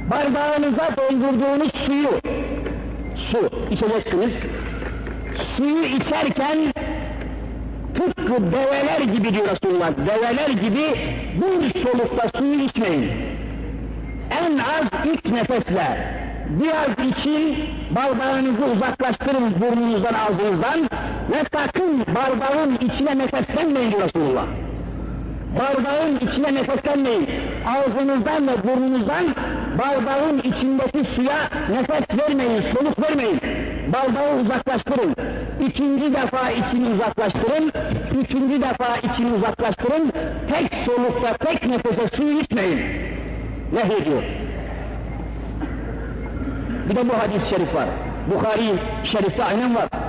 Bardağınıza doldurduğunuz su içeceksiniz. Suyu içerken tıpkı develer gibi diyor Resulullah, develer gibi bir solukta suyu içmeyin. En az 3 nefesle biraz için bardağınızı uzaklaştırın burnunuzdan, ağzınızdan ve sakın bardağın içine nefeslenmeyin diyor Resulullah. Bardağın içine nefeslenmeyin. Ağzınızdan ve burnunuzdan bardağın içindeki suya nefes vermeyin, soluk vermeyin. Bardağı uzaklaştırın. İkinci defa içini uzaklaştırın. Üçüncü defa içini uzaklaştırın. Tek solukta, tek nefese suyu içmeyin. Nehyediyor. Bir de bu hadis-i şerif var. Bukhari-i Şerif'te aynen var.